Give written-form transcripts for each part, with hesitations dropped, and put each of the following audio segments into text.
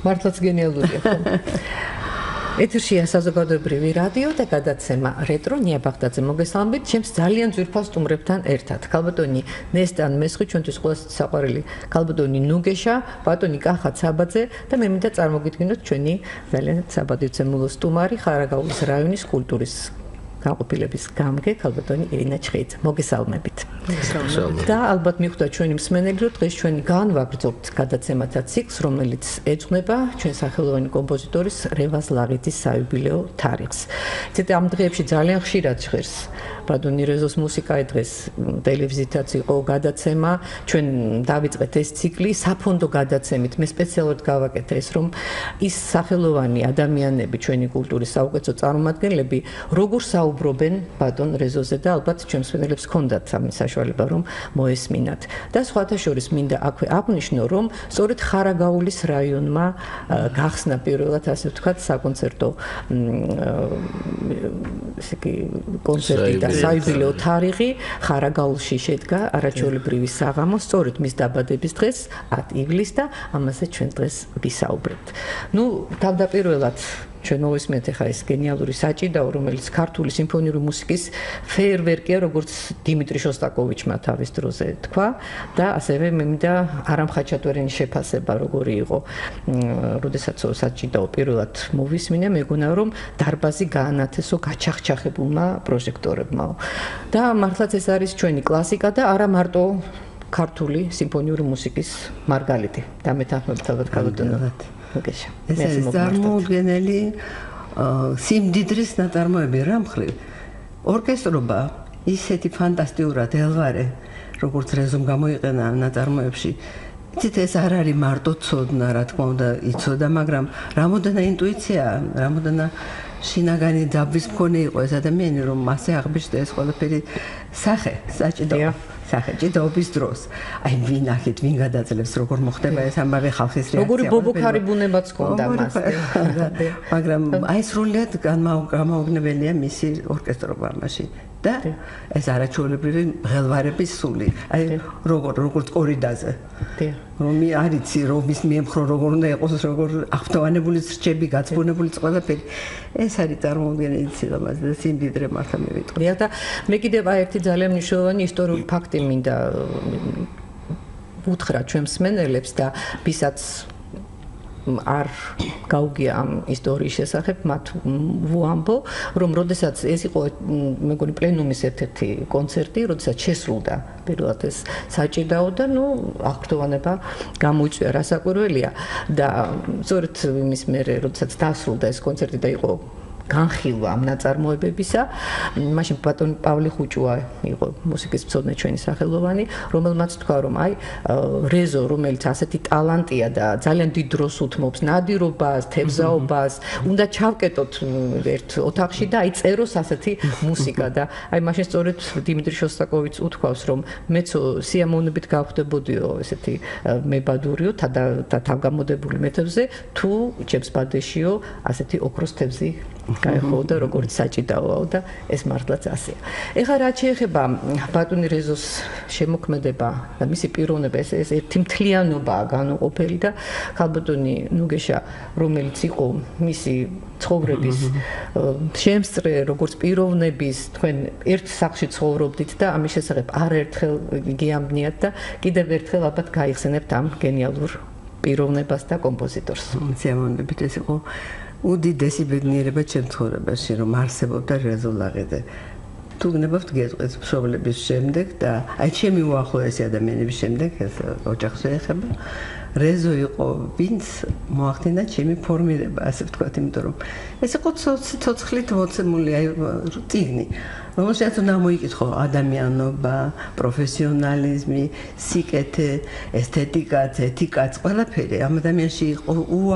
მართლაც გენიალურია. ეთერშია საზოგადოებრივი რადიო და გადაცემა რეტრო ნია ბაღდაძე მოგესალმებით. ჩემს ძალიან ძვირფას სტუმრებთან ერთად. ქალბატონი ნესტან მესხი, ჩვენთვის ყველაზე საყვარელი ქალბატონი ნუგეშა, ბატონი კახა ცაბაძე და მე მინდა წარმოგიდგინოთ ჩვენი ძალიან საბადივცემულო სტუმარი ხარაგაულის რაიონის კულტურის განყოფილების გამგე ქალბატონი ირინა ჩხეიძე. მოგესალმებით. და ალბათ მიხვდა ჩვენი მსმენელი, რომ დღეს ჩვენი განვაგრძობთ გადაცემათა ციკლს, რომელიც ეძღვნება ჩვენ სახელოვანი კომპოზიტორის რევაზ ლაღიძის საიუბილეო თარიღს. ცეთ ამ დღეებში ძალიან ხშირად ჟღერს ბატონი რეზოს მუსიკა, დღეს ტელევიზიითაც იყო გადაცემა, ჩვენ დავიწყეთ ეს ციკლი საფონდო გადაცემით. მე სპეციალურად გავაკეთე ეს, რომ ის სახელოვანი ადამიანები, ჩვენი კულტურის საუკეთესო წარმომადგენლები, როგორ საუბრობენ ბატონ რეზოზე და ალბათ ჩვენ მსმენელებს ჰქონდათ ამის საშუალება, რომ მოესმინათ. და სხვათა შორის მინდა აქვე აღვნიშნო, რომ სწორედ ხარაგაულის რაიონმა გახსნა პირველად, ასე ვთქვათ, საკონცერტო კონცერტი და საიუბილეო თარიღი ხარაგაულში შედგა არაჩვეულებრივი საღამო, სწორედ მის დაბადების დღეს 10 ივლისს და ამაზე ჩვენ დღეს ვისაუბრებთ. ნუ თავდაპირველად ჩვენ მოვისმენთ ახლა ეს გენიალური საჭიდაო, რომელიც ქართული სიმფონიური მუსიკის ფეიერვერკია, როგორც დიმიტრი შოსტაკოვიჩმა თავის დროზე თქვა და ასევე მე მინდა არამ ხაჩატურენის შეფასება როგორი იყო, როდესაც საჭიდაო პირველად მოვისმინე, მეგონა რომ დარბაზი გაანათესო გაჩახჩახებულმა პროჟექტორებმა. და მართლაც ეს არის ჩვენი კლასიკა და არა მარტო ქართული სიმფონიური მუსიკის მარგალიტი. და მეთანხმებით ალბათ ქალბატონო ეს არის წარმოუდგენელი სიმდიდრის ნაწარმოები რა მხრივ. ორკესტრობა ისეთი ფანტასტიურად ელვარე, როგორც რეზომ გამოიყენა ნაწარმოებში. იცით, ეს არ არის მარტო ცოდნა, რა თქმა უნდა, იცოდა, მაგრამ რამოდენა ინტუიცია, რამოდენა შინაგანი დაბვის მქონე იყო ეს ადამიანი, რომ მასე აღბეჭდა ეს ყველაფერი სახე, საჭიდაო. საჭიდაობის დროს. აი ვინახეთ, ვინ გადაძლევს, როგორ მოხდება ეს ამბავი ხალხის რეაქცია. როგორი ბობოქარი ბუნებაც ჰქონდა მას. მაგრამ აი სრულიად გამოუგნებელია მისი ორკესტრობა მაშინ. და ეს არაჩვეულებრივი მღელვარების სული. აი როგორც კორიდაზე. რომ არიცი, რომ მის მიემხრო როგორ უნდა იყოს, როგორ აღფრთოვანებული რჩები, გაცბუნებული ყველაფერი. ეს არის წარმოუდგენელი სილამაზე და სიმდიდრე მართლა მე ვიტყვი. და მე კიდევ ერთი ძალიან მნიშვნელოვანი ისტორიული ფაქტი მინდა უთხრა ჩვენ მსმენელებს და ვისაც არ გაუგია ამ ისტორიის შესახებ, მათ ვუამბო, რომ როდესაც ეს იყო მეგონი პლენუმის ერთ-ერთი კონცერტი, როდესაც შესრულდა პირველად ეს საჭიდაო და აღფრთოვანება გამოიწვია, რასაკვირველია და სწორედ იმის მერე, როდესაც დასრულდა ეს კონცერტი და იყო განხილვა ამ ნაწარმოებებისა, მაშინ ბატონი პავლე ხუჭუა იყო მუსიკის მცოდნე ჩვენი სახელოვანი, რომელმაც თქვა, რომ აი რეზო, რომელიც ასეთი ტალანტია და ძალიან დიდ დროს უთმობს ნადირობას, თევზაობას, უნდა ჩავკეტოთ ერთ ოთახში და აი წეროს ასეთი მუსიკა და აი მაშინ სწორედ დიმიტრი შოსტაკოვიჩს უთქვავს, რომ მეც სიამოვნებით გავხდებოდიო ესეთი მებადურიო და თავგამოდებული მეთევზე, თუ ჩემს ბადეშიო ასეთი ოქროს თევზი გაიხო და როგორც საჭიდაოა და ეს მართლაც ასეა. ეხლა რაც შეეხება ბატონი რეზოს შემოქმედება და მისი პიროვნება, ეს ერთი მთლიანობაა განუყოფელი და ქალბატონი ნუგეშა, რომელიც იყო მისი ცხოვრების შემსწრე, როგორც პიროვნების, თქვენ ერთ სახლში ცხოვრობდით და ამის შესახებ არაერთხელ გიამბნიათ და კიდევ ერთხელ ალბათ გაიხსენებთ ამ გენიალურ პიროვნებას და კომპოზიტორს. სიამოვნებით ეს იყო უდიდესი ბედნიერება ჩემ ცხოვრებაში, რომ არსებობდა რეზო ლაღიძე. თუ გნებავთ გეტყვით მშობლების შემდეგ და აი ჩემი უახლოესი ადამიანების შემდეგ, ეს ოჯახს ეხება, რეზო იყო ვინც მოახდინა ჩემი ფორმირება, ასე ვთქვათ, იმიტომ რომ ეს იყო ცოცხლით მოცემული აი წიგნი, რომელშიც უნდა მოიკითხო ადამიანობა, პროფესიონალიზმი, სიკეთე, ესთეტიკაც, ეთიკაც, ყველაფერი ამ ადამიანში იყო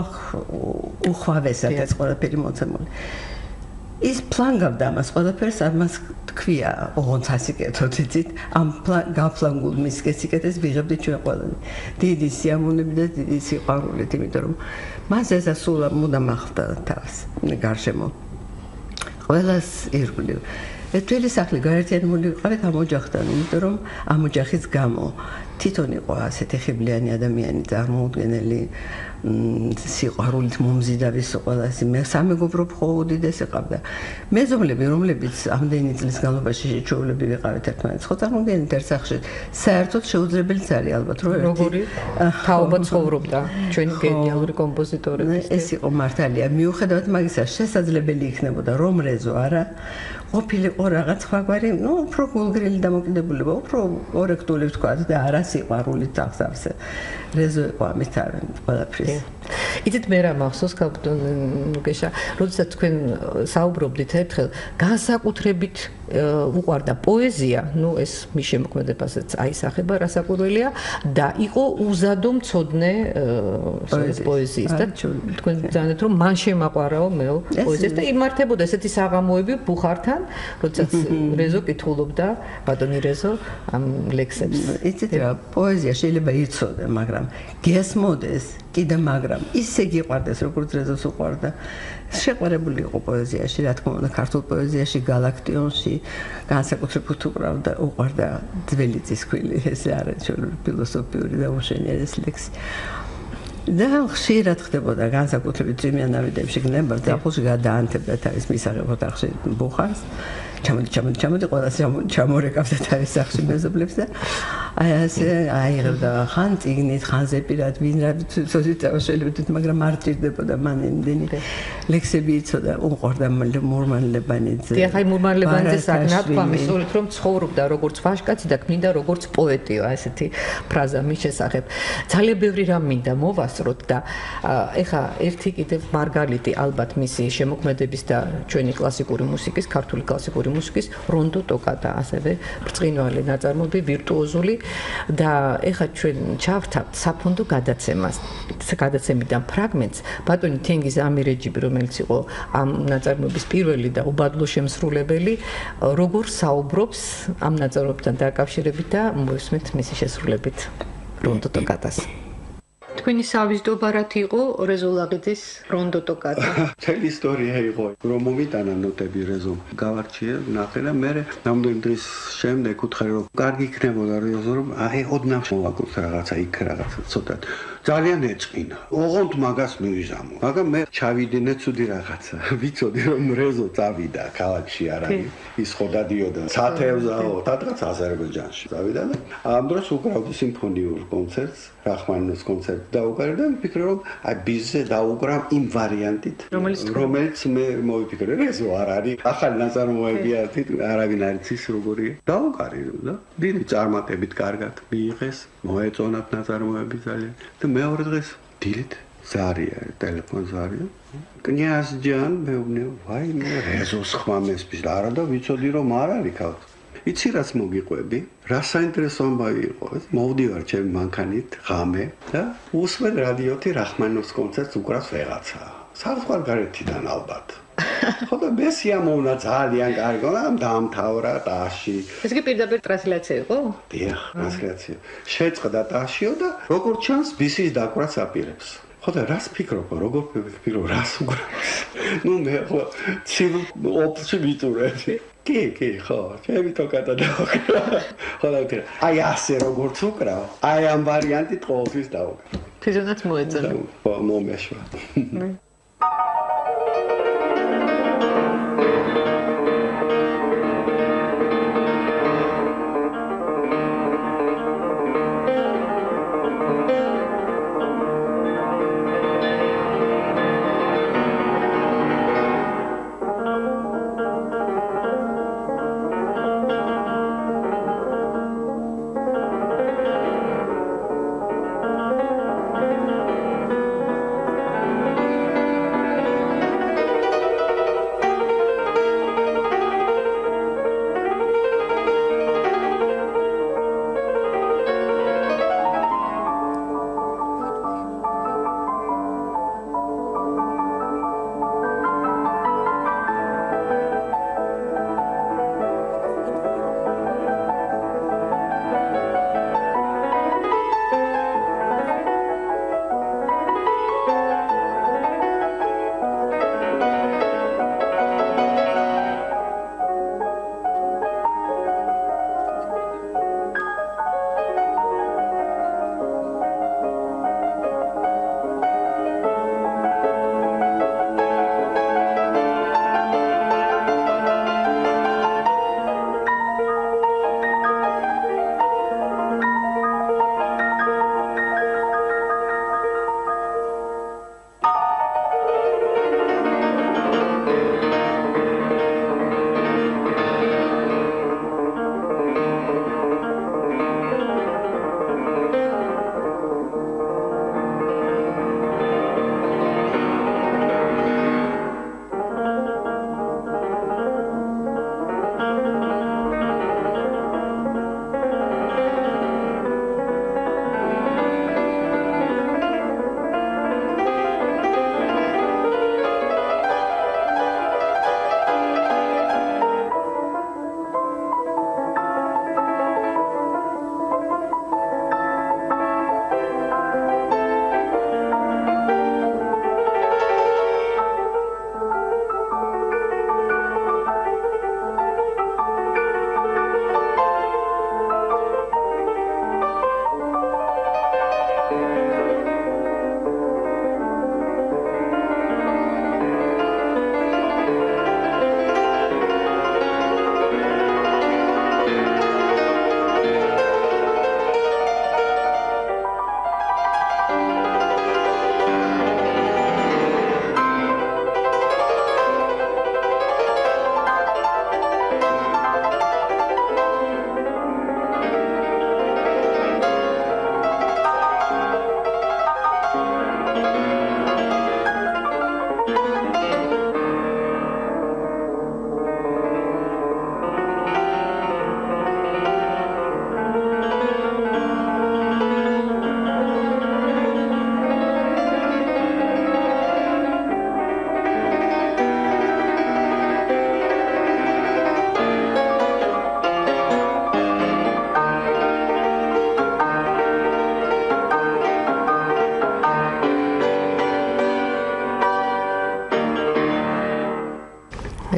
უხვავესად ეს ყველაფერი მოცემული. ის ფლანგავდა ამას ყველაფერს, ამას თქვია, ოღონდ ასიკეთოთ, იცით, ამ გაფლანგულ მის სიკეთეს ვიღებდით ჩვენ ყველანი. დიდი სიამოვნებით და დიდი სიყვარულით, იმიტომ რომ მას ესა სულ მუდამ ახლდა თავს, გარშემო. ყველას ირგვლივ. თელი სახლი გაერთიანებული ვიყავით ამ ოჯახთან, იმიტომ რომ ამ ოჯახის გამო თვითონ იყო ასეთი ხიბლიანი ადამიანი წარმოუდგენელი სიყვარულით მომზიდავის ყველასი მე სამეგობრო ხო უდიდესი ყავდა მეზობლები რომლებიც ამდენი წლის განმავლობაში შეჩოვლები ვიყავით ერთმანეთს ხო წარმოუდგენლად ერთ სახლში საერთოდ შეუძლებელიც არის ალბათ რომ როგორი თაობა ცხოვრობდა ჩვენი გენიალური კომპოზიტორები ეს იყო მართალია მიუხედავად მაგისა შესაძლებელი იქნებოდა რომ რეზო არა ყოფილიყო რაღაც სხვაგვარი ნუ უფრო გულგრილი დამოკიდებულება უფრო კორექტული ვთქვა და არა სიყვარულით აღსავსე რეზო იყო ამით ყველაფრის იცით მე რა მახსოვს გეშა როდესაც თქვენ საუბრობდით ერთხელ განსაკუთრებით უყვარდა პოეზია ნუ ეს მის შემოქმედებასაც აისახება რასაკვირველია და იყო უზადო მცოდნე პოეზიის და თქვენ ძანეთ რომ მან შემაყვარაო მეო პოეზიას და იმართებოდა ესეთი საღამოები ბუხართან როდესაც რეზო კითხულობდა ბატონი რეზო ამ ლექსებს იცით რა პოეზია შეიძლება იცოდე მაგრამ გესმოდეს კიდე მაგრამ ისე გიყვარდეს როგორც რეზოს უყვარდა შეყვარებული იყო პოეზიაში რა თქმა უნდა ქართულ პოეზიაში გალაქტიონში განსაკუთრებით უყვარდა ძველი წისქვილი ეს არის ფილოსოფიური და უშენიერი ლექსი და ხშირად ხდებოდა განსაკუთრებით წვიმიანავიდებში გნება ზაფხულში გადაანთებდა თავის მისაღებ ოთახში ბუხარს ჩამოდი ყველას ჩამორეკავდა თავის სახლში მეზობლებს და აი ასე აიღებდა ხან წიგნით ხან ზეპირად ვინ რა შეიძლება მაგრამ არ ჭირდებოდა მან იმდენი ლექსები იცოდა უყვარდა მურმანლებანიძე დიახ აი მურმანლებანიძე საკნათქვა მისურით რომ ცხოვრობდა როგორც ვაჟკაცი და ქმნიდა როგორც პოეტიო ასეთი ფრაზა მის შესახებ ძალიან ბევრი რამ მინდა მოვასწროთ და ეხა ერთი კიდევ მარგალიტი ალბათ მისი შემოქმედების და ჩვენი კლასიკური მუსიკის ქართული კლასიკური მუსიკის რონდო ტოკატა ასევე ბრწყინვალე ნაწარმოები ვირტუოზული და ეხა ჩვენ ჩავთავთ საფონდო გადაცემიდან ფრაგმენტს ბატონი თენგიზ ამირეჯიბი რომელიც იყო ამ ნაწარმოების პირველი და უბადლო შემსრულებელი როგორ საუბრობს ამ ნაწარმოებთან დაკავშირებით და მოვისმენთ მისი შესრულებით რონდო ტოკატას თქვენი სავიზდობარათი იყო რეზო ლაღიძის რონდო ტოკატა. მთელი ისტორია იყო რომ მომიტანა ნოტები რეზომ. გავარჩიე, ნახე და მე ნამდვილ დღის შემდეგ უთხარი რომ კარგი იქნებოდა რეზო რომ აი ოდნავ მოვაკუთ რაღაცა იქ რაღაცა ცოტა ძალიან ეწყინა. ოღონდ მაგას მივიზამო. მაგრამ მე ჩავიდინე ცუდი რაღაცა. ვიცოდი რომ რეზო წავიდა ქალაქში არ არის. ის ხო დადიოდა სათევზაო, სადღაც აზერბაიჯანში. წავიდა და ამ დროს უკრავდა სიმფონიურ კონცერტს, რახმანინოს კონცერტს დაუკრავდა და ვფიქრე რომ აი ბიზზე დაუკრავ იმ ვარიანტით, რომელიც მე მოვიფიქრე, რეზო არ არის. ახალი ნაწარმოებია, არავინ არ იცის როგორია. დაუკარი და დიდი წარმატებით კარგად მიიღეს, მოეწონათ ნაწარმოები ძალიან. და მეორე დღეს დილით ზარია, ტელეფონ ზარია. კნიაზჯან მეუბნე, ვაი მე რეზოს ხმამესპის და არა და ვიცოდი რომ არ არის ქალთ. იცი რაც მოგიყვები, რა საინტერესო ამბავი იყო ეს. მოვდივარ ჩემი მანქანით ღამე და უსმენ რადიოთი რახმანინოს კონცერტს უკრავს ვეღაცა. საზღვარგარეთიდან ალბათ. ხო და მე სიამოვნა ძალიან კარგი, მაგრამ დაამთავრა ტაში. ეს კი პირდაპირ ტრანსლაცია იყო? დიახ, ტრანსლაცია. შეწყდა ტაშიო და როგორ ჩანს ბისის დაკვრაც აპირებს. ხო და რას ფიქრობ, როგორ ფიქრობ, რას უკრავს? ნუ მე ხო ცივ ოპცი ვიტურები. კი, ხო, ჩემი ტოკატა დავუკრა. ხო და აი ასე როგორც უკრავ, აი ამ ვარიანტით ყოველთვის დავუკრა. ფიზიონაც მოეწონა. მომეშვა.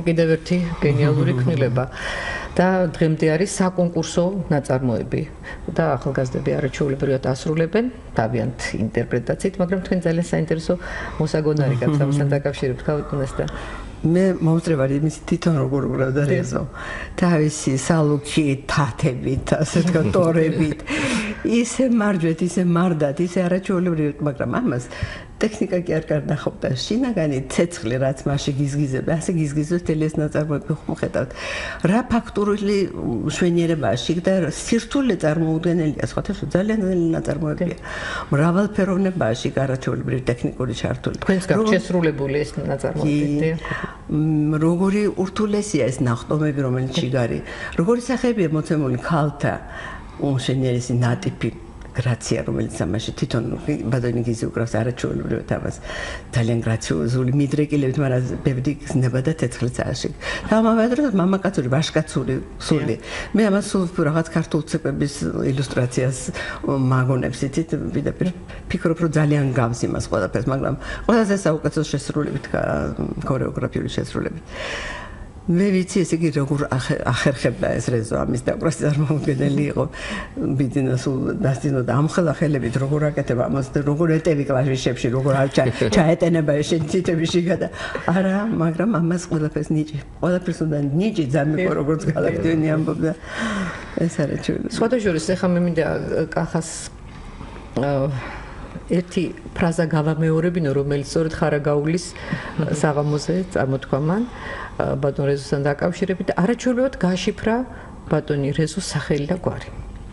კიდევ ერთი გენიალური ქმნილება და დღემდე არის საკონკურსო ნაწარმოები და ახალგაზრდები არაჩვეულებრივად ასრულებენ თავიანთ ინტერპრეტაციით, მაგრამ თქვენ ძალიან საინტერესო მოსაგონარი გაცნობასთან დაკავშირებით გავიტანეს და მე მომწრევარი იმის თვითონ როგორ უყურებდა რეზო თავისი სალუქი თათებით ასე თქვა ტორებით ისე მარჯვეთ ისე მარდად ისე არაჩვეულებრივად მაგრამ ამას ტექნიკა კი არ გარდახობდა შინაგანი ცეცხლი რაც მასში გიზგიზება ასე გიზგიზოს თელეს ნაწარმოები ხმხედავთ რა ფაქტურული შვენიერებაში და სირთულე წარმოუდგენელია სხვათა ძალიან ძნელი ნაწარმოებია მრავალფეროვნებაში არაჩვეულებრივი ტექნიკური ჩართული თქვენს გარშ შესრულებული ეს ნაწარმოებები როგორი ურთულესია ეს ნახტომები რომელიც შიგარი როგორი სახეებია მოცემული ქალთა უშენიერესი ნატიფი გრაცია რომელიც ამაში თვითონ ბადონი გიზი უკრავს არაჩვეულებრივად ამას ძალიან გრაციოზული მიდრეკილებით მაგრამ ბევრი გზნება და თეცხლიც ააში და ამავდროულად მამაკაცური ვაშკაცური სული მე ამას სულ რაღაც ქართულ ცეკვების ილუსტრაციას მაგონებს იცით ვიდრე ფიქრობ რომ ძალიან გავს იმას ყველაფერს მაგრამ ყველაზე საუკეთესო შესრულებით ქორეოგრაფიული შესრულებით მე ვიცი ესე იგი როგორ ახერხებდა ეს რეზო ამის დაკვრას წარმოუდგენელი იყო ბიძინას დასწინოდა ამხელა ხელებით როგორ აკეთება ამას და როგორ ეტევი კლავიშებში როგორ არ ჩაეტენება ეს შენციტები შიგადა არა მაგრამ ამას ყველაფერს ყველაფერს უნდა ნიჭი ძამიყო როგორც გალაქტიონი ამბობდა ეს არაჩვეულებრივია სხვადასხვა ეხა მე მინდა კახას ერთი ფრაზა გავამეორებინო რომელიც სწორედ ხარაგაულის საღამოზე წარმოთქვა მან ბატონ რეზოსთან დაკავშირებით და არაჩვეულებრივად გაშიფრა ბატონი რეზოს სახელი და გვარი.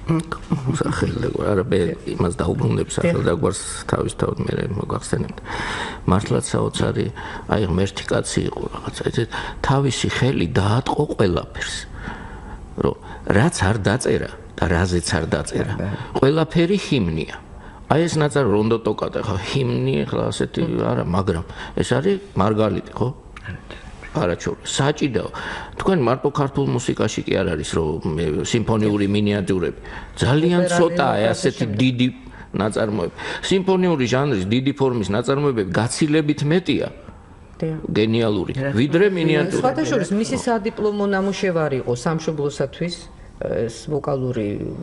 სახელი და გვარი, არა მე იმას დაუბრუნებ სახელი და გვარს თავისთავად მე მოგახსენებთ. მართლაც საოცარი, აი ღმერთი კაცი იყო რაღაცა, იცით, თავისი ხელი დაატყო ყველაფერს. რომ რაც არ დაწერა და რაზეც არ დაწერა, ყველაფერი ჰიმნია. აი ეს ნაწარმოები რონდო ტოკატა ხო ჰიმნი ახლა ასეთი არა მაგრამ ეს არის მარგალიტი ხო არაჩვეულებრივი საჭიდაო თქვენ მარტო ქართულ მუსიკაში კი არ არის რომ სიმფონიური მინიატიურები ძალიან ცოტაა ასეთი დიდი ნაწარმოები სიმფონიური ჟანრის დიდი ფორმის ნაწარმოებები გაცილებით მეტია გენიალური ვიდრე მინიატიურები სხვადასხვა მისი სადიპლომო ნამუშევარი იყო სამშობლოსათვის ეს ვოკალური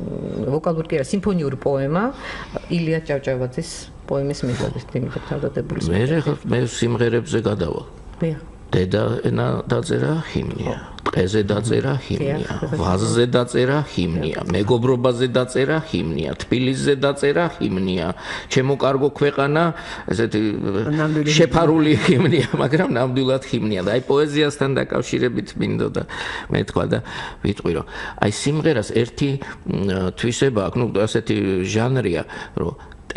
კი არა სიმფონიური პოემა ილია ჭავჭავაძის პოემის მიხედვით იმით თავდადებული მე სიმღერებზე გადავალ დედა ენა დაწერა ჰიმნია ტყეზე დაწერა ჰიმნია ვაზზე დაწერა ჰიმნია მეგობრობაზე დაწერა ჰიმნია თბილისზე დაწერა ჰიმნია ჩემო კარგო ქვეყანა ესეთი შეფარული ჰიმნია მაგრამ ნამდვილად ჰიმნია და აი პოეზიასთან დაკავშირებით მინდოდა მე თქვა და ვიტყვი რომ აი სიმღერას ერთი თვისება აქვს ნუ ასეთი ჟანრია რომ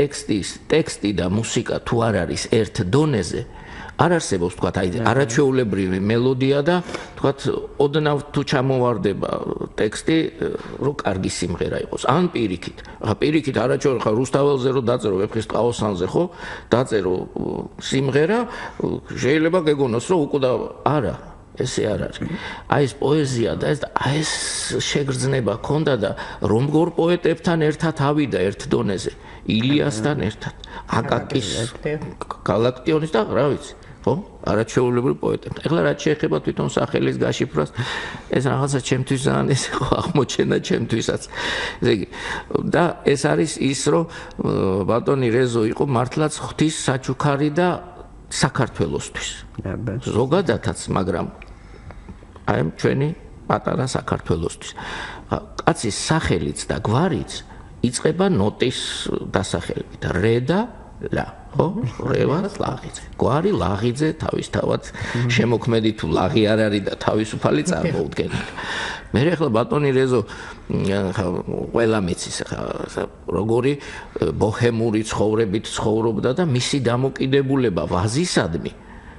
ტექსტი და მუსიკა თუ არ არის ერთ დონეზე არ არსებობს თქვა აი არაჩვეულებრივი მელოდია და თქვა ოდნავ თუ ჩამოვარდება ტექსტი რომ კარგი სიმღერა იყოს ან პირიქით არაჩვეულებრივი ხა რუსთაველზე რომ დაწერო ვეფხის ყაოსანზე ხო დაწერო სიმღერა შეიძლება გეგონოს რომ უკვე არა ესე არ არის აი ეს პოეზია და ეს შეგრძნება ქონდა და რომგორ პოეტებთან ერთად ავიდა ერთ დონეზე ილიასთან ერთად აკაკის გალაქტიონის და რა ვიცი ხო არაჩვეულებრივი პოეტები. ეხლა რაც შეეხება თვითონ სახელის გაშიფრას, ეს რაღაცა ჩემთვის ძალიან ეს ხო აღმოჩენა ჩემთვისაც. ესე იგი და ეს არის ის რომ ბატონი რეზო იყო მართლაც ღვთის საჩუქარი და საქართველოსთვის. ზოგადადაც, მაგრამ აი ჩვენი პატარა საქართველოსთვის. კაცის სახელიც და გვარიც იწყება ნოტის დასახელებით. რე და ლა ხო? რევა ლაღიძე. გვარი ლაღიძე თავისთავად შემოქმედი თუ ლაღი არ არის და თავისუფალი წარმოუდგენელი. მე ახლა ბატონი რეზო ყველა მიცის ხა როგორი ბოჰემური ცხოვრებით ცხოვრობდა და მისი დამოკიდებულება ვაზისადმი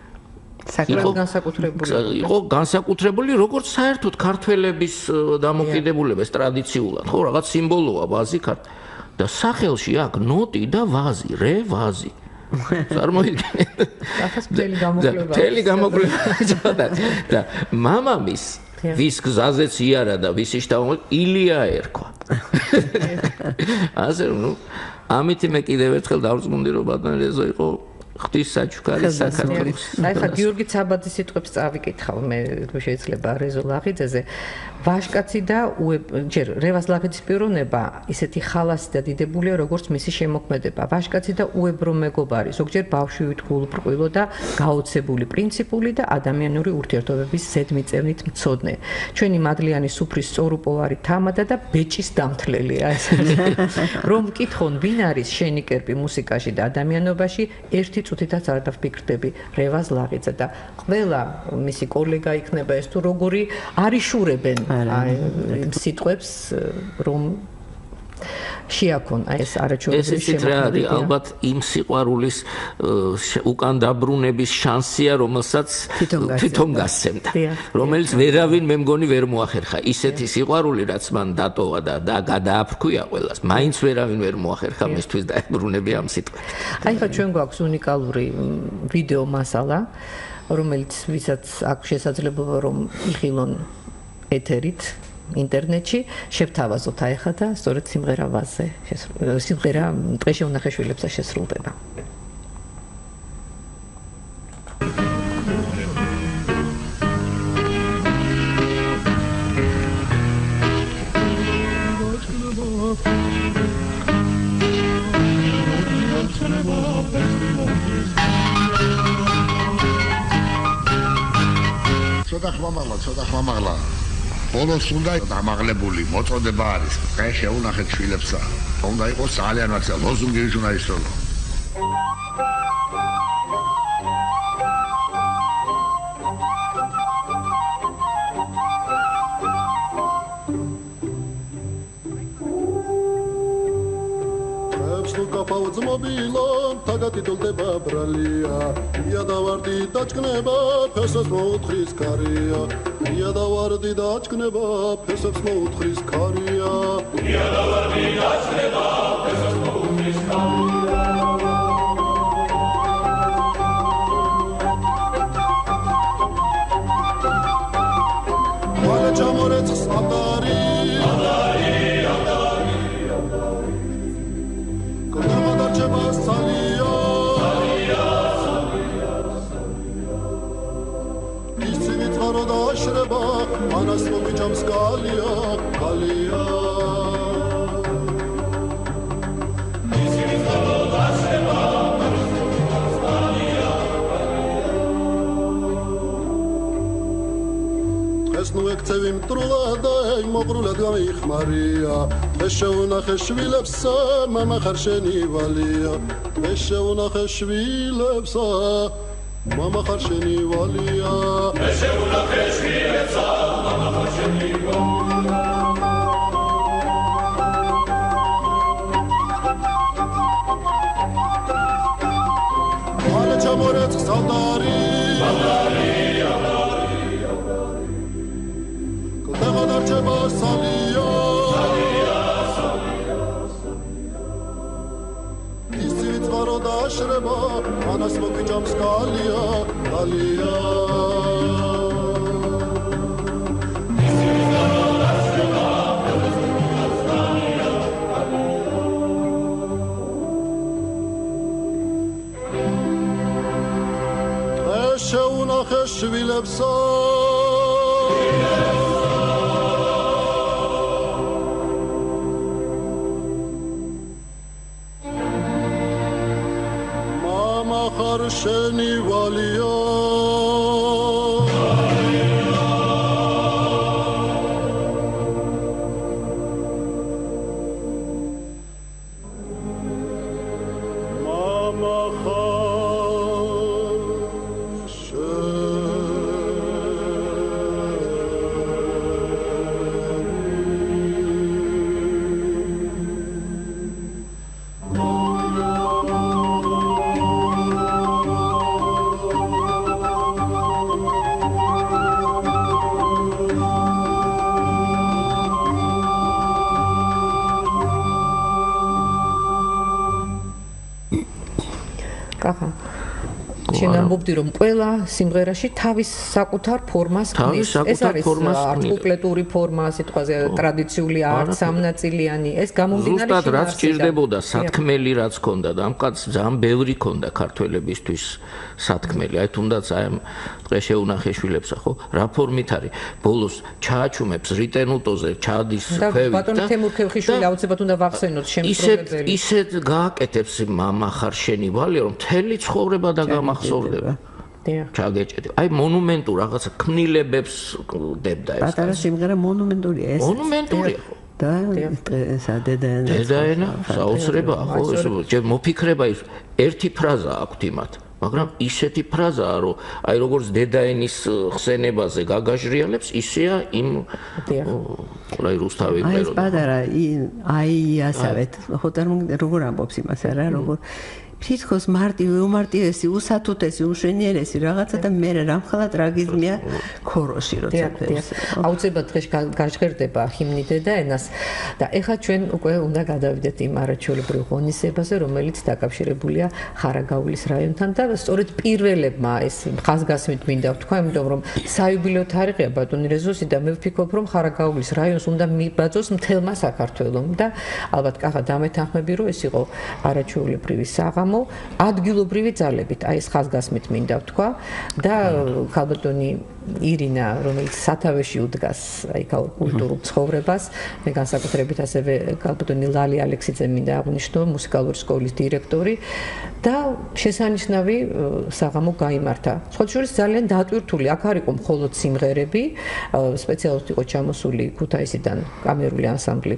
იყო განსაკუთრებული როგორც საერთოდ ქართველების დამოკიდებულება ეს ტრადიციულად ხო რაღაც სიმბოლოა ვაზი და სახელში აქ ნოტი და ვაზი რე ვაზი წარმოიდგინეთ მთელი გამოკვლევა და მამამის ვის გზაზეც იარა და ვისი შთამომავალი ილია ერქვა ასე ნუ ამით მე კიდევ ერთხელ დავწმუნდი რომ ბატონი რეზო იყო ღვთისაჩუქარი საქართველოს. აი ხა გიორგი ცაბაძის სიტყვებს წავიკითხავ მე შეიძლება რეზო ლაღიძეზე. ვაშკაცი და ჯერ რევაზ ლაღიძის პიროვნება ისეთი ხალასი და დიდებულია როგორც მისი შემოქმედება. ვაშკაცი და უებრო მეგობარი, ზოგჯერ ბავშვივით გულბრყვილო და გაოცებული, პრინციპული და ადამიანური ურთიერთობების ზედმიწევნით მცოდნე. ჩვენი მადლიანი სუფრის სწორუპოვარი თამადა და ბეჭის დამთლელია ეს. რომ მკითხონ ვინ არის შენი კერპი მუსიკაში და ადამიანობაში, ერთი წუთითაც არ დავფიქრდები რევაზ ლაღიძე და ყველა მისი კოლეგა იქნება ეს თუ როგორი არიშურებენ აი სიტყვებს რომ შეაქონ ეს არაჩვეულებრივი შემოქმედება. ეს ალბათ იმ სიყვარულის უკან დაბრუნების შანსია, რომელსაც თვითონ გასცემდა, რომელიც ვერავინ მე მგონი ვერ მოახერხა. ისეთი სიყვარული, რაც მან დატოვა და გადააფრქვია ყველას, მაინც ვერავინ ვერ მოახერხა მისთვის დაებრუნებია ამ სიტყვებს. აი ხა ჩვენ გვაქვს უნიკალური ვიდეო მასალა, რომელიც ვისაც აქვს შესაძლებლობა რომ იხილონ ეთერით ინტერნეტში შევთავაზოთ აი ხა და სწორედ სიმღერა ვაზზე სიმღერა დღეში უნახე შვილებსა შესრულდება. ცოტა ხმამაღლა ბოლოს უნდა დამაღლებული მოწოდება არის დღე შეუნახეთ შვილებსა უნდა იყოს ძალიან მართლა ლოზუნგი უნდა ისროლო Mobilon, tagati dolდება ბრალია, იადავარდი დაჭკნება, ფესოს მოუთხრის ქარია, იადავარდი დაჭკნება, ფესოს მოუთხრის ქარია, იადავარდი დაჭკნება, ფესოს მოუთხრის ქარია. Ვალე ჩამორეცხს ამდარი, Salia, Isivit varoda ashreba, anas mobicham skalia, kalia. Isivit varoda ashreba, anas mobicham skalia, kalia. Es nu ekcevim trulada, mobrulad gamixmaria. Sheunakhe shvilebsa mama kharsheni valiya Sheunakhe shvilebsa mama kharsheni valiya Sheunakhe shvilebsa mama kharsheni valiya Wale chamoret saldari Kodega darcheba saliya Varoda ashreba, anas mobicham skalia, kalia. Varoda ashreba, anas mobicham skalia, kalia. Sheunakhe shvilebsa. Kharsheni valiya Mama შენ ამბობდი რომ ყველა სიმღერაში თავის საკუთარ ფორმას ქმნის. ეს არის არტიკულატური ფორმა, სიტყვაზე ტრადიციული არც სამნაწილიანი. ეს გამომდინარე ზუსტად რაც ჭირდებოდა სათქმელი რაც ჰქონდა და ამ კაცს ძალიან ბევრი ჰქონდა ქართველებისთვის სათქმელი. აი თუნდაც აი ამ დღეშეუნახეშვილებსა ხო რა ფორმით არის ბოლოს ჩააჩუმებს რიტენუტოზე ჩადის ქვევით და ბატონი თემურ ქევხიშვილი აუცილებლად უნდა ვახსენოთ შემსრულებელი. ისეთ გააკეთებს მამა ხარ შენი ვალია რომ მთელი ცხოვრება და გამახსოვდება. ჩაგეჭედი. აი მონუმენტურ რაღაცა ქმნილებებს დებდა ეს. პატარა სიმღერა მონუმენტურია ეს. მონუმენტურია ხო? და ესა დედაენა საოცრებაა ხო? ეს მოფიქრება ის ერთი ფრაზა აქვს იმათ. მაგრამ ისეთი ფრაზაა რომ აი როგორც დედაენის ხსენებაზე გაგაჟრიალებს ისეა იმ აი რუსთავი აი ეს პატარა აი ასავე ხო როგორ ამბობს იმას არა როგორ ფიქრობს მარტივი უმარტივესი უსათუთესი უშვენიერესი რაღაცა და მე რამხელა ტრაგიზმია ქოროში როცა ფერს აუცილებლად დღეს გაჟღერდება ჰიმნი დედაენას და ეხლა ჩვენ უკვე უნდა გადავიდეთ იმ არაჩვეულებრივ ღონისძიებაზე რომელიც დაკავშირებულია ხარაგაულის რაიონთან და სწორედ პირველებმა ეს ხაზგასმით მინდა ვთქვა იმიტომ რომ საიუბილეო თარიღია ბატონი რეზოსი და მე ვფიქრობ რომ ხარაგაულის რაიონს უნდა მიბაძოს მთელმა საქართველომ და ალბათ კახა დამეთანხმები რომ ეს იყო არაჩვეულებრივი საღამო ადგილობრივი ძალებით აი ეს ხაზგასმით მინდა ვთქვა და ქალბატონი ირინა რომელიც სათავეში უდგას აი კულტურულ ცხოვრებას მე განსაკუთრებით ასევე ქალბატონი ლალი ალექსიძე მინდა აღვნიშნო მუსიკალური სკოლის დირექტორი და შესანიშნავი საღამო გაიმართა სხვა შორის ძალიან დატვირთული აქ არ იყო მხოლოდ სიმღერები სპეციალურად იყო ჩამოსული ქუთაისიდან კამერული ანსამბლი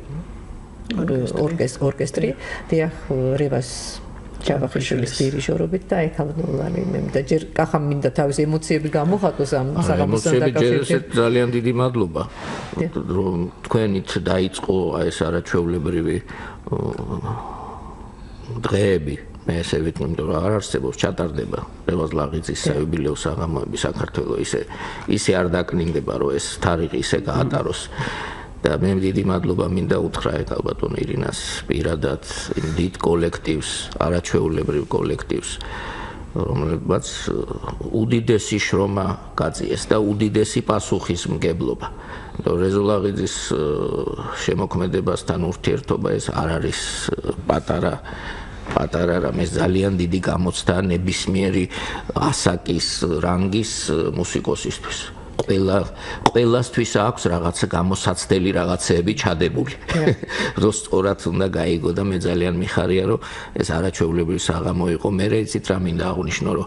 ორკესტრი დიახ რევას ჩავახიშვილის დირიჟორობით და ეკალნოლარი მე და ჯერ კახა მინდა თავის ემოციები გამოხატოს ამ საღამოსთან დაკავშირებით ძალიან დიდი მადლობა რომ თქვენით დაიწყო ეს არაჩვეულებრივი დღეები მე ესე ვიტყვი რომ არ არსებობს ჩატარდება რევაზ ლაღიძის საიუბილეო საღამოები საქართველოს ისე არ დაკნინდება რომ ეს თარიღი ისე გაატაროს და მე დიდი მადლობა მინდა უთხრა ქალბატონ ირინას პირადად იმ დიდ კოლექტივს, არაჩვეულებრივ კოლექტივს, რომელსაც უდიდესი შრომა გაძიეს და უდიდესი პასუხისმგებლობა. რეზოლაღიძის შემოქმედებასთან ურთიერთობა ეს არ არის პატარა რამე ძალიან დიდი გამოცდა ნებისმიერი ასაკის რანგის მუსიკოსისთვის. ყველასთვის აქვს რაღაცა გამოსაცდელი რაღაცეები ჩადებული. რო სწორად უნდა გაიგო და მე ძალიან მიხარია რომ ეს არაჩვეულებრივი საღამო იყო. მე იცით რა მინდა აღვნიშნო რომ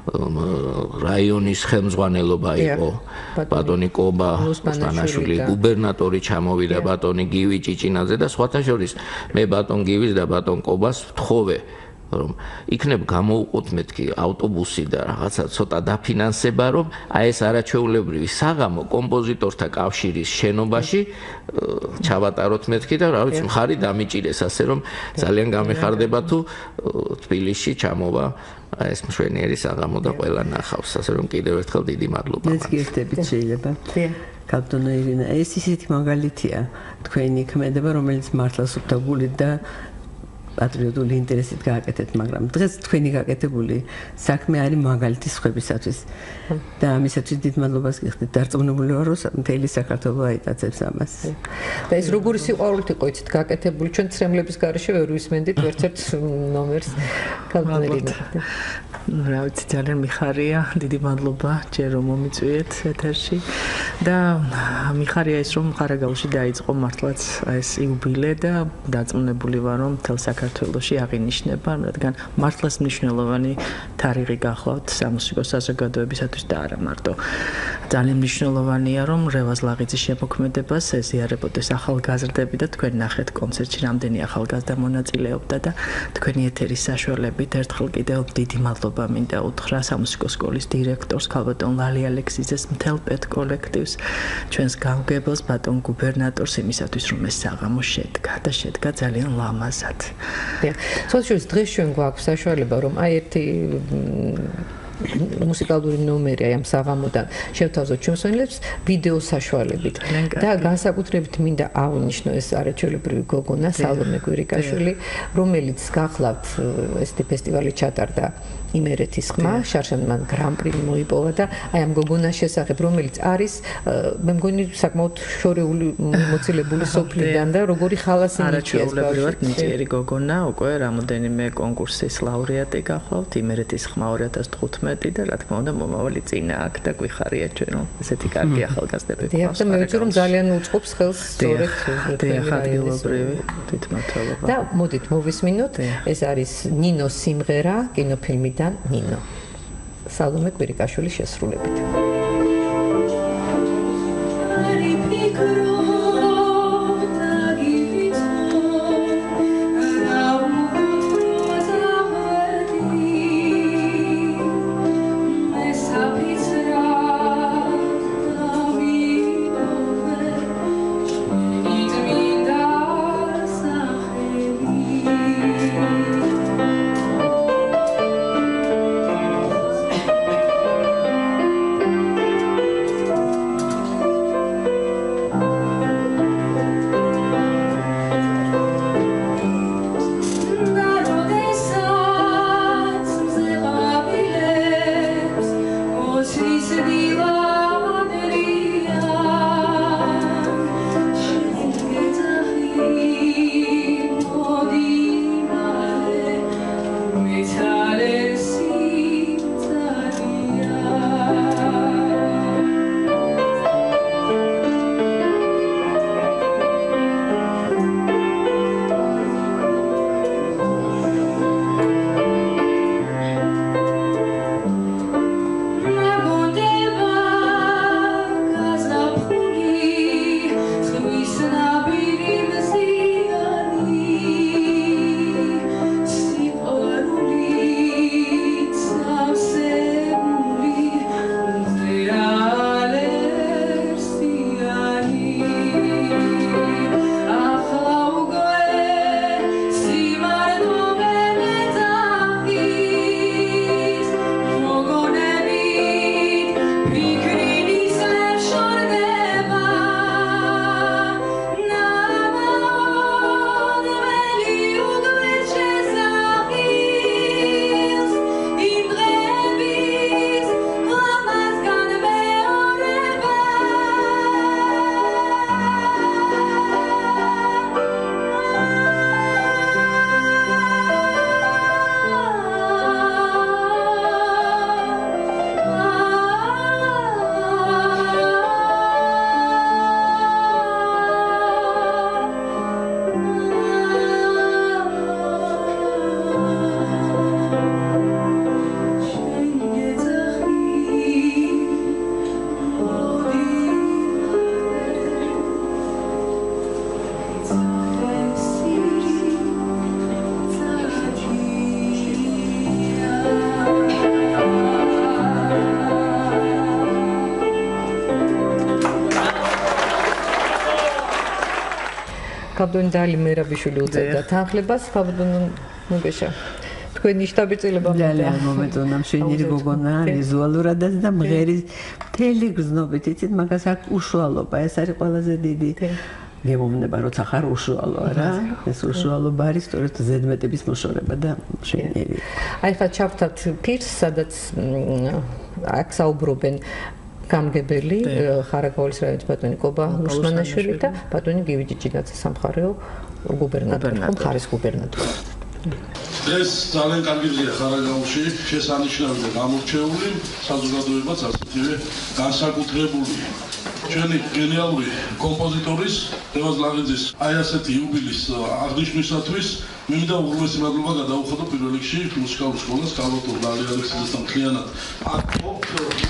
რაიონის ხელმძღვანელობა იყო ბატონი კობა ოსტანაშვილი, გუბერნატორი ჩამოვიდა ბატონი გივი ჭიჭინაძე და სხვათა შორის მე ბატონ გივის და ბატონ კობას ვთხოვე რომ იქნებ გამოუყოთ მეთქი ავტობუსი და რაღაცა ცოტა დაფინანსება რომ აი ეს არაჩვეულებრივი საღამო კომპოზიტორთა კავშირის შენობაში ჩავატაროთ მეთქი და რა ვიცი მხარი დამიჭირეს ასე რომ ძალიან გამეხარდება თუ თბილისში ჩამოვა ეს მშვენიერი საღამო და ყველა ნახავს ასე რომ კიდევ ერთხელ დიდი მადლობა მეც გიხდებით შეიძლება ქალბატონო ირინა ეს ისეთი მაგალითია თქვენი ქმედება რომელიც მართლა სუფთა გულით და პატრიოტული ინტერესით გააკეთეთ, მაგრამ დღეს თქვენი გაკეთებული საქმე არის მაგალითი სხვებისათვის. და ამისათვის დიდ მადლობას გიხდით. დარწმუნებული ვარ, რომ მთელი საქართველო აიტაცებს ამას. და ეს როგორი სიყვარულით იყო იცით გაკეთებული ჩვენ ცრემლების გარეშე ვერ ვისმენდით ერთ-ერთ ნომერს კალკულირებთ. რა ვიცი ძალიან მიხარია, დიდი მადლობა ჯერ რომ მომიწვიეთ ეთერში და მიხარია ის რომ ხარაგაულში დაიწყო მართლაც ეს იუბილე და დარწმუნებული ვარ რომ მთელ საქართველოში აღინიშნება, რადგან მართლაც მნიშვნელოვანი თარიღი გახლავთ სამუსიკო საზოგადოებისათვის და არა მარტო. ძალიან მნიშვნელოვანია რომ რევაზ ლაღიძის შემოქმედებას ეზიარებოდეს ახალგაზრდები და თქვენ ნახეთ კონცერტში რამდენი ახალგაზრდა მონაწილეობდა და თქვენი ეთერის საშუალებით ერთხელ კიდევ დიდი მადლობა მინდა უთხრა სამუსიკო სკოლის დირექტორს ქალბატონ ლალი ალექსიძეს მთელ პეთ კოლექტივს ჩვენს გამგებელს ბატონ გუბერნატორს იმისათვის რომ ეს საღამო შედგა ძალიან ლამაზად. სხვა შორის დღეს ჩვენ გვაქვს საშუალება რომ აი ერთი მუსიკალური ნომერი აი ამ საღამოდან შევთავაზოთ ჩვენს ვიდეო საშუალებით და განსაკუთრებით მინდა აღნიშნო ეს არაჩვეულებრივი გოგონა სალომე კვირიკაშვილი, რომელიც გახლავთ ესეთი ფესტივალი ჩატარდა იმერეთის ხმა, შარშან მან გრან-პრი მოიპოვა და აი ამ გოგონას შესახებ, რომელიც არის მე მგონი საკმაოდ შორეული მოცილებული სოფლიდან და როგორი ხალასი ნიჭიეს არაჩვეულებრივად ნიჭიერი გოგონა, უკვე რამოდენიმე კონკურსის ლაურეატი გახლავთ, იმერეთის ხმა 2015 და რა თქმა უნდა მომავალი წინა აქ და გვიხარია ჩვენ რომ ესეთი კარგი ახალგაზრდები გვყავს. და მე ვიცი რომ ძალიან უწყობს ხელს სწორედ ადგილობრივი თვითმმართველობა. და მოდით მოვისმინოთ, ეს არის ნინოს სიმღერა კინოფილმიდან ნინო. სალომე კვირიკაშვილის შესრულებით. ქაბდონი დალი მერაბიშვილი უწევდა თანხლებას, ქაბდონი მოგეშა. თქვენი შტაბი-წილება ძალიან მომეწონა მშვენიერი გოგონა, ვიზუალურადაც და მღერის მთელი გრძნობით, იცით, მაგას აქვს უშუალობა, ეს არის ყველაზე დიდი გემოვნება, როცა ხარ უშუალო, არა? ეს უშუალობა არის სწორედ ზედმეტების მოშორება და მშვენიერი. აი ხა ჩავთათ პირს, სადაც აქ საუბრობენ გამგებელი ხარაგაულის რაიონის ბატონი კობა უსმანაშვილი და ბატონი გივიჯი ჭინაძე სამხარეო გუბერნატორი, მხარის გუბერნატორი. ეს ძალიან კარგი დღეა ხარაგაულში, შესანიშნავი და გამორჩეული, საზოგადოებაც ასეთივე განსაკუთრებული ჩვენი გენიალური კომპოზიტორის ლევან ლაღიძის აი ასეთი იუბილის აღნიშვნისათვის მინდა უღრმესი მადლობა გადაუხადო პირველ რიგში მუსიკალურ სკოლას კალოთურ ლალი ალექსიძესთან მთლიანად აკმობთ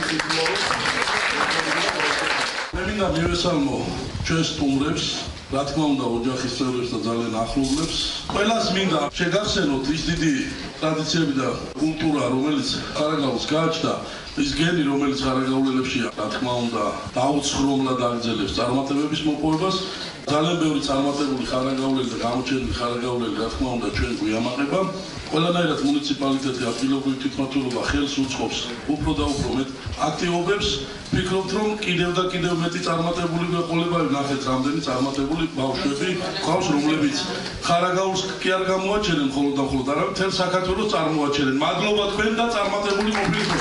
მე მინდა მივესალმო ჩვენ სტუმრებს რა თქმა უნდა ოჯახის წევრებს და ძალიან ახლობლებს ყველას მინდა შეგახსენოთ ის დიდი ტრადიციები და კულტურა რომელიც ხარაგაულს გააჩნდა ის გენი, რომელიც ხარაგაულელებშია, რა თქმა უნდა, დაუცხრომლად აგრძელებს წარმატებების მოპოვებას. ძალიან ბევრი წარმატებული ხარაგაულელი და გამოჩენილი ხარაგაულელი, რა თქმა უნდა, ჩვენ გვიამაყება. ყველანაირად მუნიციპალიტეტი ადგილობრივი თვითმმართველობა ხელს უწყობს უფრო და უფრო მეტ აქტივობებს. ვფიქრობთ, რომ კიდევ და კიდევ მეტი წარმატებული გვეყოლება, ნახეთ, რამდენი წარმატებული ბავშვები გვყავს, რომლებიც ხარაგაულს კი არ გამოაჩენენ მხოლოდ და მხოლოდ, არამედ მთელ საქართველოს წარმოაჩენენ. მადლობა თქვენ და წარმატებული ყოფილიყო.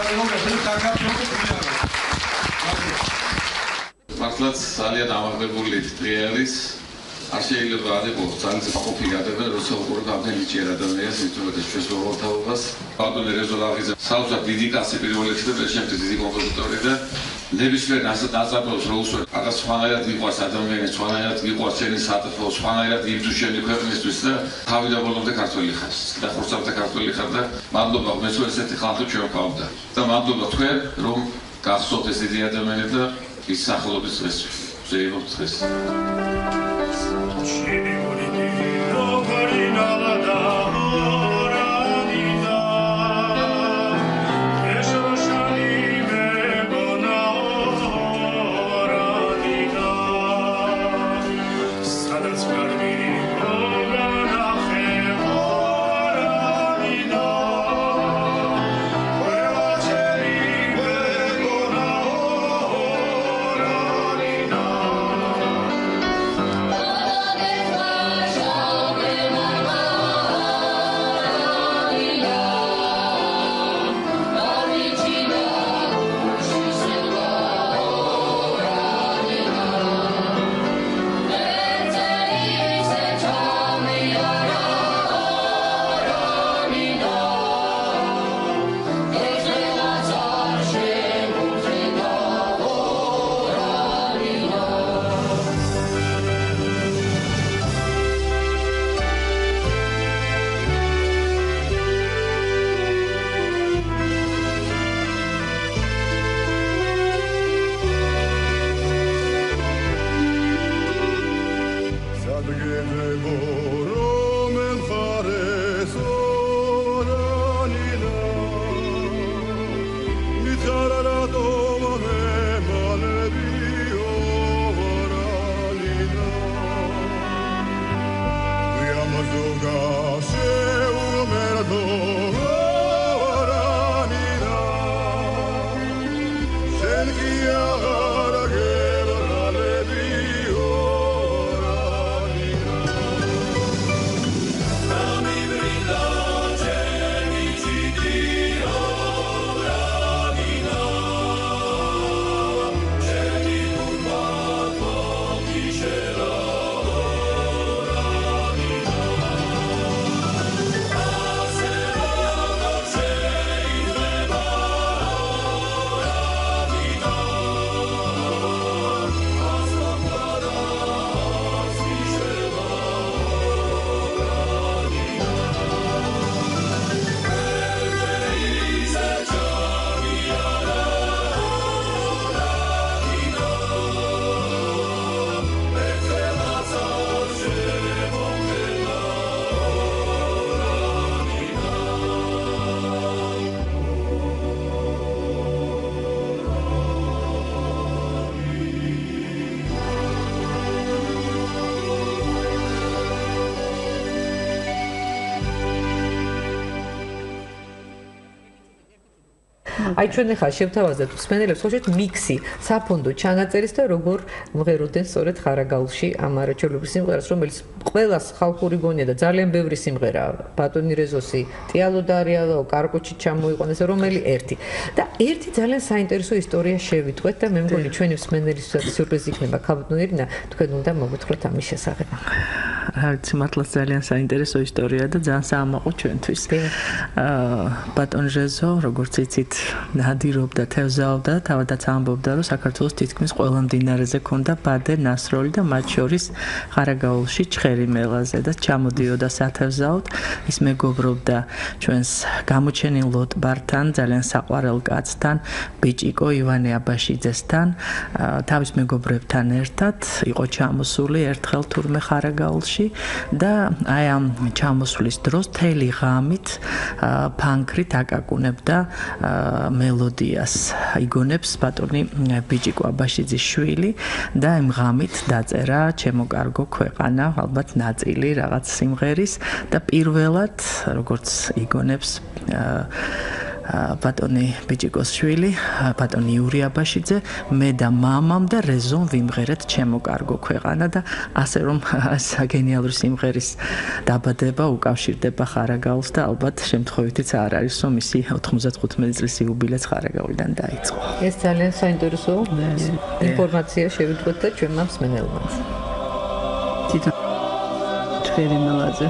მართლაც ძალიან ამაღლებული დღე არის. არ შეიძლება არ იყოს ძალიან საყოფი გადადა, როცა უყურე რამდენი ჭიერ ადამიანს იწვევდეს ჩვენს მოვალეობას. ბატონი რეზო ლაღიძე საოცარ დიდი კაცი პირველ რიგში და შემდეგ დიდი კომპოზიტორი და ნებისმიერ ასეთ აზრებს რო უსვენ. რაღაც სხვანაირად მიყვარს ადამიანი, სხვანაირად მიყვარს შენი საერთო, სხვანაირად იბრძვის შენი ქვეყნისთვის და თავი და ბოლომდე ქართველი ხარ. და ხორცავდა ქართველი ხარ და მადლობა მეც ესეთი ხალხი ჩვენ გვყავდა. და მადლობა თქვენ რომ გახსოვთ ეს დიდი ადამიანი და ის სახელობის დღეს ზეიმობ დღეს. აი ჩვენ ახლა შევთავაზეთ მსმენელებს ხოჭეთ მიქსი საფონდო ჩანაწერის და როგორ მღეროდნენ სწორედ ხარაგაულში ამ არაჩვეულებრივ სიმღერას, რომელიც ყველას ხალხური გონია და ძალიან ბევრი სიმღერა ბატონი რეზოსი, ტიალო და არიალო, კარკუჩი ჩამოიყვანეს, რომელი ერთი. და ერთი ძალიან საინტერესო ისტორია შევიტყვეთ და მე მგონი ჩვენი მსმენელისთვის სიურპრიზი იქნება. ქალბატონირინა, თქვენ უნდა მოგვითხრათ ამის შესახებ. რა ვიცი, მართლაც ძალიან საინტერესო ისტორია და ძალიან საამაყო ჩვენთვის. ბატონ რეზო, როგორც იცით, ნადირობდა, თევზაობდა, თავადაც ამბობდა, რომ საქართველოს თითქმის ყველა მდინარეზე ქონდა ბადე, ნასროლი და მათ შორის ხარაგაულში ჩხერიმელაზე და ჩამოდიოდა სათევზაოდ. ის მეგობრობდა ჩვენს გამოჩენილ ლოტბართან, ძალიან საყვარელ კაცთან, ბიჭიკო ივანე აბაშიძესთან, თავის მეგობრებთან ერთად იყო ჩამოსული ერთხელ თურმე ხარაგაულში თეატრში და აი ამ ჩამოსვლის დროს თელი ღამით ფანქრით აკაკუნებდა მელოდიას იგონებს ბატონი ბიჭიკო აბაშიძის შვილი და იმ ღამით დაწერა ჩემო კარგო ქვეყანა ალბათ ნაწილი რაღაც სიმღერის და პირველად როგორც იგონებს ბატონი ბიჭიკოს შვილი ბატონი იური აბაშიძე მე და მამამ და რეზომ ვიმღერეთ ჩემო კარგო ქვეყანა და ასე რომ გენიალური სიმღერის დაბადება უკავშირდება ხარაგაულს და ალბათ შემთხვევითიც არ არის რომ ისი 95 წლის იუბილეც ხარაგაულიდან დაიწყო. ეს ძალიან საინტერესო ინფორმაცია შევიტყვეთ და ჩვენმა მსმენელმაც. თვითონ ჩვენი მელაძე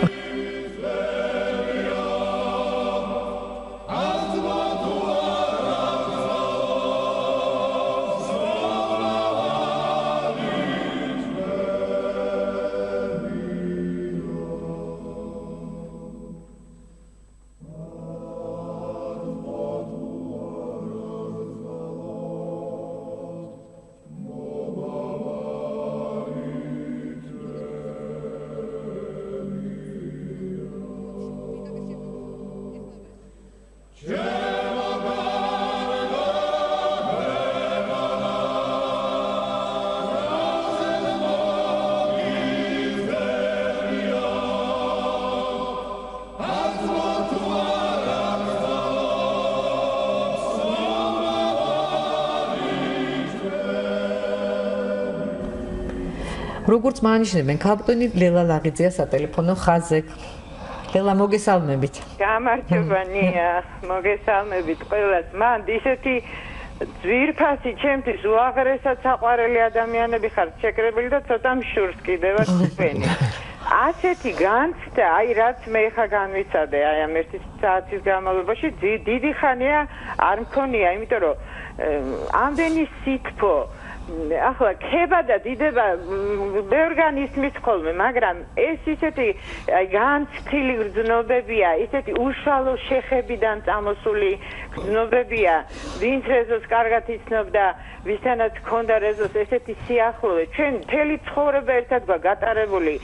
როგორც მანიშნებენ ქალბატონი ლელა ლაღიძეა სატელეფონო ხაზზე. ლელა მოგესალმებით. გამარჯობანია, მოგესალმებით ყველას. მან ისეთი ძვირფასი ჩემთვის უაღრესად საყვარელი ადამიანები ხართ შეკრებილი და ცოტა მშურს კიდევაც თქვენი. ასეთი განცდა, აი რაც მე ხა განვიცადე, აი ამ ერთი საათის განმავლობაში დიდი ხანია არ მქონია, იმიტომ რომ ამდენი სითბო ახლა ქება და დიდება ორგანიზმის ხოლმე, მაგრამ ეს ისეთი განცდილი გრძნობებია, ისეთი უშუალო შეხებიდან წამოსული გრძნობებია, ვინც რეზოს კარგად იცნობდა, ვისთანაც ჰქონდა რეზოს ესეთი სიახლოვე, ჩვენ მთელი ცხოვრება ერთად გატარებული,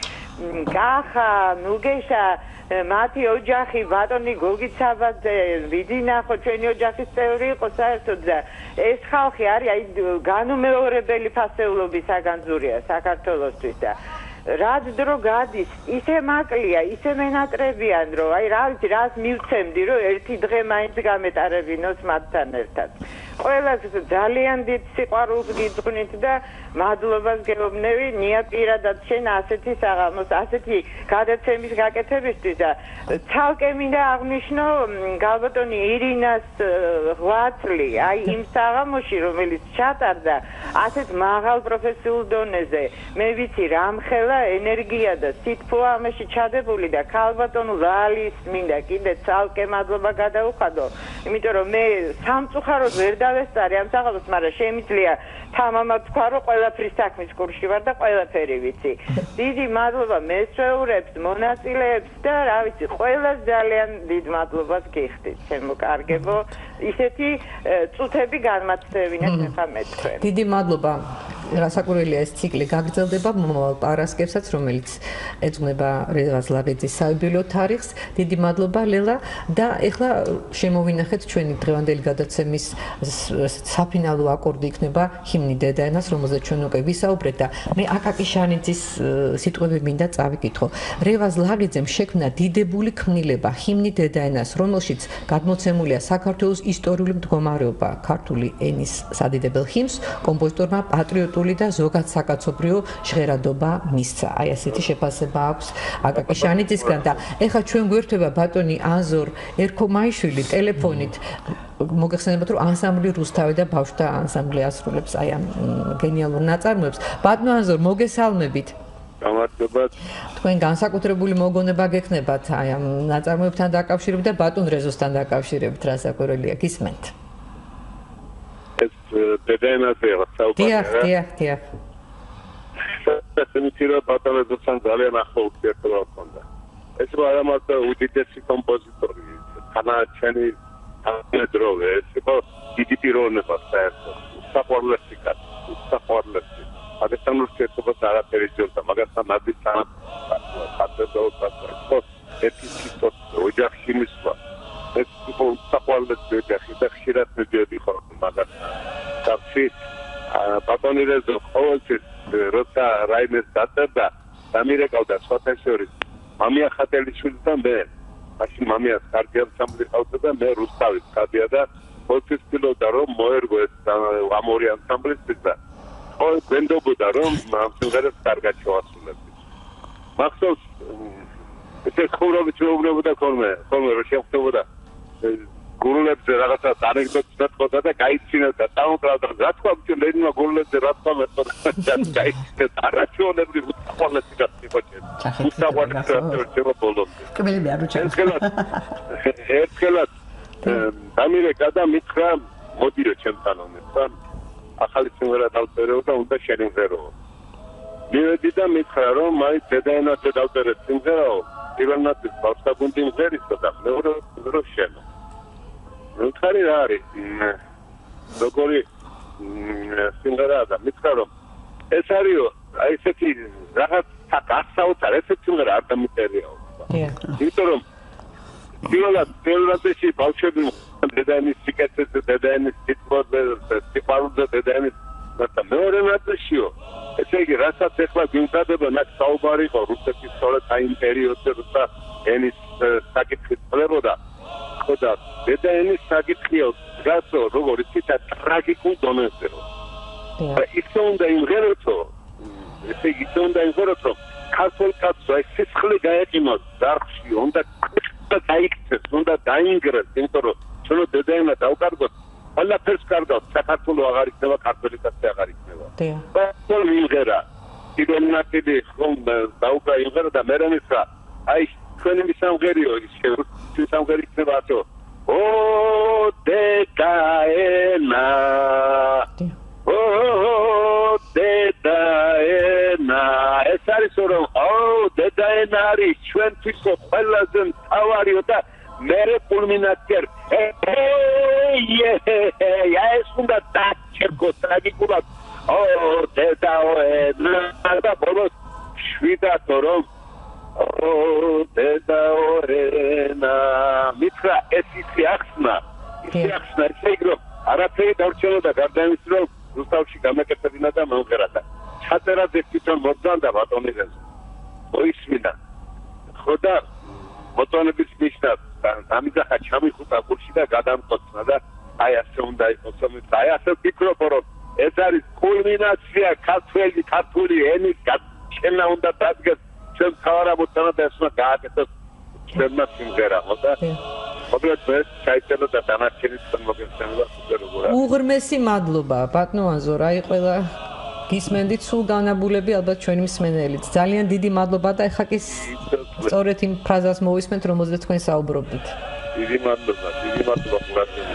კახა, ნუგეშა, მათი ოჯახი, ბატონი გოგით საბაძე, ვიძინახო, ჩვენი ოჯახის წევრი იყო საერთოდ და ეს ხალხი არის აი განუმეორებელი ფასეულობის საგანძურია საქართველოსთვის და რაც დრო გადის, ისე მაკლია, ისე მენატრებიან, რომ აი რა ვიცი, რას მივცემდი, რომ ერთი დღე მაინც გამეტარებინოს მათთან ერთად. ყველას ძალიან დიდ სიყვარულს გიძღვნით და მადლობას გეუბნები ნია პირადად შენ ასეთი საღამოს, ასეთი გადაცემის გაკეთებისთვის და ცალკე მინდა აღნიშნო გალბატონი ირინას ღვაწლი, აი იმ საღამოში, რომელიც ჩატარდა ასეთ მაღალ პროფესიულ დონეზე. მე ვიცი რამხელა ენერგია და სითბო ამაში ჩადებული და გალბატონ ვალის მინდა კიდე ცალკე მადლობა გადაუხადო, იმიტომ რომ მე სამწუხაროდ ვერ დავესწარი ამ საღამოს, მაგრამ შემიძლია თამამად თქვა, რომ ყველაფრის საქმის კურსში ვარ და ყველაფერი ვიცი. დიდი მადლობა მესვეურებს, მონაწილეებს და რა ვიცი, ყველას ძალიან დიდ მადლობას გიხდით, ჩემო კარგებო. ისეთი წუთები განმაცდევინეთ ხა მე თქვენ. დიდი მადლობა. რასაკვირველია ეს ციკლი გაგრძელდება მომავალ პარასკევსაც, რომელიც ეძღვნება რევაზ ლაღიძის საიუბილეო თარიღს. დიდი მადლობა ლელა და ეხლა შემოვინახეთ ჩვენი დღევანდელი გადაცემის საფინალო აკორდი იქნება ჰიმნი დედაენას, რომელზეც ჩვენ უკვე ვისაუბრეთ და მე აკაკი შანიძის სიტყვები მინდა წავიკითხო. რევაზ ლაღიძემ შექმნა დიდებული ქმნილება ჰიმნი დედაენას, რომელშიც გადმოცემულია საქართველოს ისტორიული მდგომარეობა, ქართული ენის სადიდებელ ჰიმნს კომპოზიტორმა პატრიოტული და ზოგად საკაცობრიო ჟღერადობა მისცა. აი ასეთი შეფასება აქვს აკაკი შანიძისგან და ეხლა ჩვენ გვერდება ბატონი ანზორ ერქომაიშვილი ტელეფონით. მოგეხსენებათ რომ ანსამბლი რუსთავი და ბავშვთა ანსამბლი ასრულებს აი ამ გენიალურ ნაწარმოებს. ბატონო ანზორ მოგესალმებით. გამარჯობა. თქვენ განსაკუთრებული მოგონება გექნებათ აი ამ ნაწარმოებთან დაკავშირებით და ბატონ რეზოსთან დაკავშირებით, რასაკვირველია გისმენთ. ეს დედაენაზე საუბარია. დიახ. შემიძლია ბატონ რეზოსთან ძალიან ახლო ურთიერთობა ჰქონდა. ეს არა მარტო უდიდესი კომპოზიტორი, თანაჩენი დროვე, ეს იყო დიდი პიროვნება საერთოდ. საყვარლესი კაცი, საყვარლესი. პაკისტანურ ურთიერთობებს არაფერი ჯობდა, მაგასთან ნადის თანამდებობა ერთი ციტოთ ოჯახში მისვლა. ეს იყო საყვარლესი ოჯახი და ხშირად მიდიოდი ხოლმე მაგასთან. თავში ბატონი რეზო ყოველთვის როცა რაიმეს დაწერდა დამირეკავდა სხვათა შორის მამია ხატელიშვილი და მე. მაშინ მამიას კარგი ანსამბლი ყავდა და მე რუსთავის ხადია და ყოველთვის ცდილობდა რომ მოერგო ეს ამ ორი ანსამბლისთვის და ყოველ გვენდობოდა რომ ამ სიმღერას კარგად შევასრულებდით. მახსოვს ეს ხურობი ჩვეულებოდა ხოლმე რომ შეხვდებოდა გურულებზე რაღაცა ანეკდოტს დათქოდა და გაიცინებდა დაუკრავდა რა თქვა ლენინმა გურულებზე რა თქვა მეტყოდა გაიცინებდა არაჩვეულებრივ უცხოელს გასწიფოჭე უცხოელს შევა ბოლომდე კმელები არ უჩვენე ერთხელაც დამირეკა და მითხრა მოდიო ჩემთან ონესთან ახალი სიმღერა დავწერო და უნდა შენიმღერო მივედი და მითხრა რომ მაინც დედაენაზე დავწერე სიმღერაო პირველ ნაწილს ბავშვთაგუნდი მღერისო და მეორე რო შენო ნუთხარი რა არის როგორი სიმღერაა და მითხრა რომ ეს არისო აი ესეთი რაღაც გასაოცარ ესეთი სიმღერა არ დამიწერიაო იმიტომ რომ პირველადში ბავშვები დედაენის სიკეთეზე დედაენის სიტყვაზე სიყვარულზე დედაენის და მეორე ნაწილშიო ესე იგი რასაც ეხლა გვიმზადება ნაკ საუბარი იყო რუსეთის სწორედ აი პერიოდზე როცა ენის საკითხი წყდებოდა და დედაენის საკითხიო გასო როგორი ციტა ტრაგიკულ დონეზე და ისე უნდა იმღეროთო ესე იგი ისე უნდა იმღეროთო ქართულ კაცს აი სისხლი გაეყიმოს დარხში უნდა დაიქცეს უნდა დაინგრეს იმიტომ რომ ჩვენო დედაენა დავკარგოთ ყველაფერს კარგავთ საქართველო აღარ იქნება ქართული კაცი აღარ იქნება და ყოველ იმღერა პირველ ნაწილი ხომ დაუკრა იმღერა და მერე მისრა აი ჩვენი მისამღერიო ის შემღერი იქნება ათო ო დედაენა ო დედაენა ეს არის რომ ო დედაენა არის ჩვენთვის ყველაზე მთავარიო და მერე კულმინაცია ეს უნდა დაჩერგოს ტრაგიკულად ო დედაენა და ბოლოს შვიდათო რომ ო დედაენა მითხრა ეს ისე ახსნა ესე იგი რომ არაფერი დარჩენოდა გარდა იმის რომ რუსთავში გამეკეთებინა და მომღერა და ჩაწერაზე თვითონ მოგზავნდა ბატონი რეზო მოისმინა ხო და ბატონების ნიშნად ამიძახა ჩამიხუტა გულში და გადამკოცნა და აი ასე უნდა იყოს აი ასე ვფიქრობ რომ ეს არის კულმინაცია ქართული ენის გაჩენა უნდა დადგეს ჩვენ თავარამოთანა და ესმა გააკეთოს ჩვენმა სიმღერა ხო და მოკლედ ეს ჩაიწერა და დანარჩენის მოგესწრება როგორია უღრმესი მადლობა ბატონო ანზორ აი ყველა გისმენდით სულ განაბულები ალბათ ჩვენი მსმენელიც ძალიან დიდი მადლობა და ეხლა კი სწორედ იმ ფრაზას მოვისმენთ რომელზეც თქვენ საუბრობდით დიდი მადლობა ყურადღებისთვის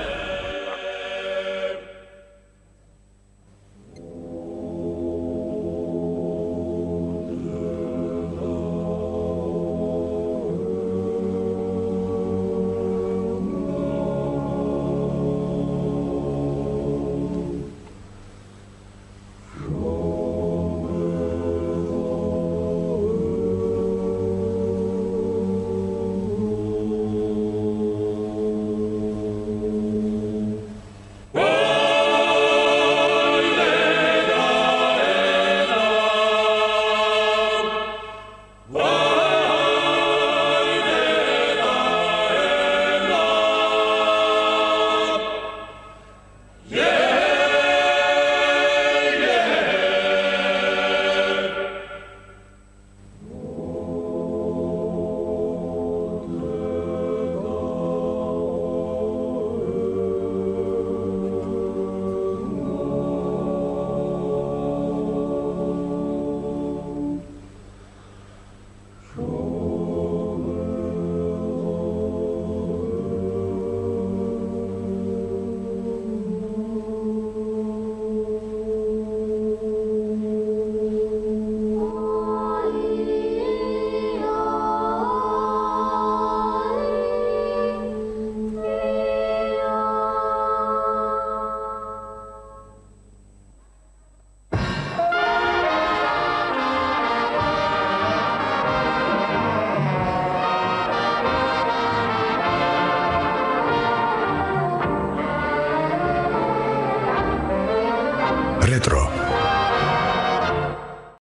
Retro